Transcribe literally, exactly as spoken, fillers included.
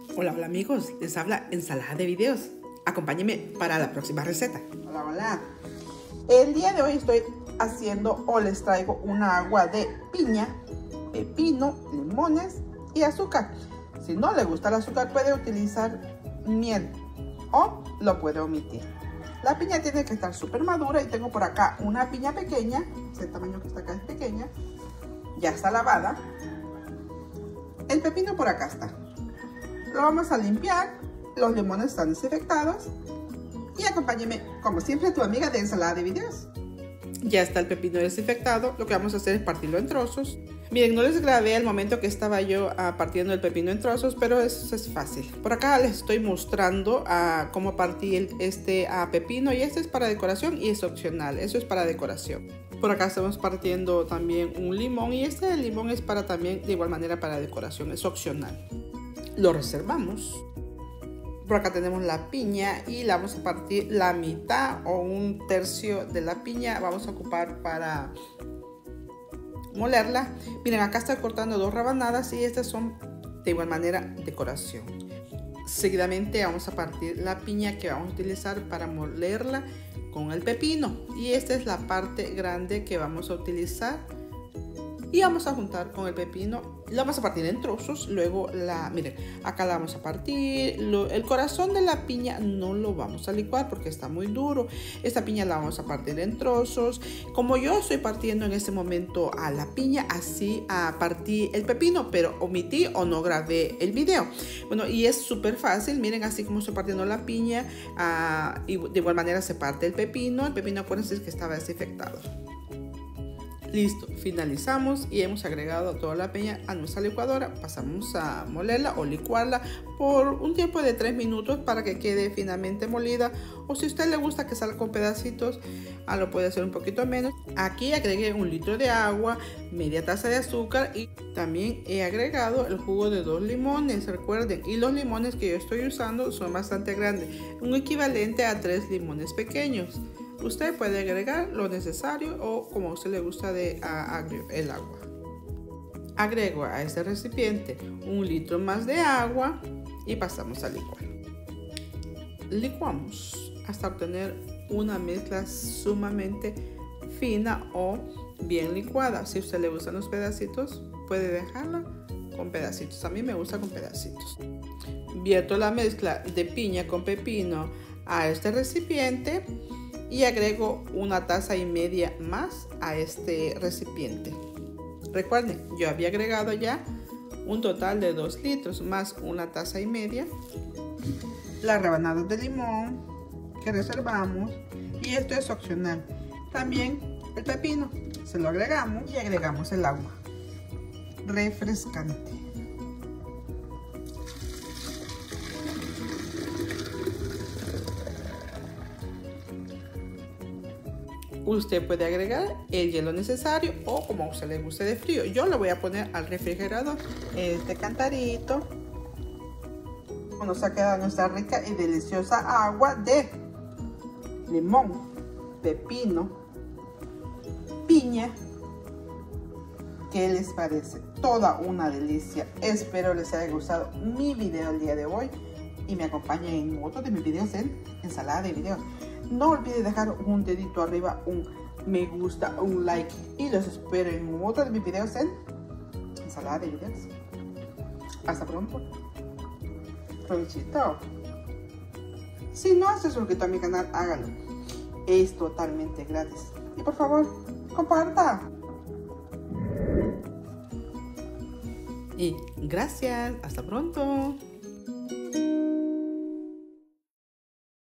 Hola, hola amigos, les habla Ensalada de Videos. Acompáñenme para la próxima receta. Hola, hola. El día de hoy estoy haciendo o les traigo una agua de piña, pepino, limones y azúcar. Si no le gusta el azúcar puede utilizar miel o lo puede omitir. La piña tiene que estar súper madura y tengo por acá una piña pequeña, el tamaño que está acá es pequeña, ya está lavada. El pepino por acá está. Lo vamos a limpiar, los limones están desinfectados y acompáñenme, como siempre, tu amiga de Ensalada de Videos. Ya está el pepino desinfectado, lo que vamos a hacer es partirlo en trozos. Miren, no les grabé el momento que estaba yo uh, partiendo el pepino en trozos, pero eso es fácil. Por acá les estoy mostrando uh, cómo partir este uh, pepino, y este es para decoración y es opcional, eso es para decoración. Por acá estamos partiendo también un limón y este limón es para también de igual manera para decoración, es opcional. Lo reservamos. Por acá tenemos la piña y la vamos a partir la mitad o un tercio de la piña. Vamos a ocupar para molerla. Miren, acá estoy cortando dos rebanadas y estas son de igual manera decoración. Seguidamente vamos a partir la piña que vamos a utilizar para molerla con el pepino. Y esta es la parte grande que vamos a utilizar. Y vamos a juntar con el pepino, la vamos a partir en trozos, luego la, miren, acá la vamos a partir, lo, el corazón de la piña no lo vamos a licuar porque está muy duro, esta piña la vamos a partir en trozos, como yo estoy partiendo en este momento a la piña, así a partir el pepino, pero omití o no grabé el video. Bueno, y es súper fácil, miren así como estoy partiendo la piña, uh, y de igual manera se parte el pepino, el pepino acuérdense que estaba desinfectado. Listo, finalizamos y hemos agregado toda la piña a nuestra licuadora. Pasamos a molerla o licuarla por un tiempo de tres minutos para que quede finamente molida. O si a usted le gusta que salga con pedacitos, ah, lo puede hacer un poquito menos. Aquí agregué un litro de agua, media taza de azúcar y también he agregado el jugo de dos limones. Recuerden, y los limones que yo estoy usando son bastante grandes, un equivalente a tres limones pequeños. Usted puede agregar lo necesario o como a usted le gusta de a, el agua. Agrego a este recipiente un litro más de agua y pasamos a licuar. Licuamos hasta obtener una mezcla sumamente fina o bien licuada. Si a usted le gustan los pedacitos, puede dejarla con pedacitos. A mí me gusta con pedacitos. Vierto la mezcla de piña con pepino a este recipiente y agrego una taza y media más a este recipiente. Recuerden, yo había agregado ya un total de dos litros más una taza y media. Las rebanadas de limón que reservamos y esto es opcional. También el pepino, se lo agregamos y agregamos el agua refrescante. Usted puede agregar el hielo necesario o como a usted le guste de frío. Yo lo voy a poner al refrigerador. Este cantarito nos ha quedado nuestra rica y deliciosa agua de limón, pepino, piña. ¿Qué les parece? Toda una delicia. Espero les haya gustado mi video el día de hoy y me acompañen en otro de mis videos en Ensalada de Videos. No olviden dejar un dedito arriba, un me gusta, un like y los espero en otro de mis videos en Ensalada de Videos. Hasta pronto. Provechito. Si no has suscrito a mi canal, hágalo. Es totalmente gratis. Y por favor, comparta. Y gracias. Hasta pronto.